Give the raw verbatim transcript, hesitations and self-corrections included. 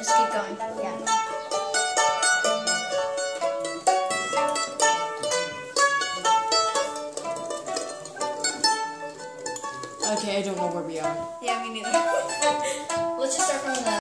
just keep going. Yeah. Okay, I don't know where we are. Yeah, me neither. Let's just start from the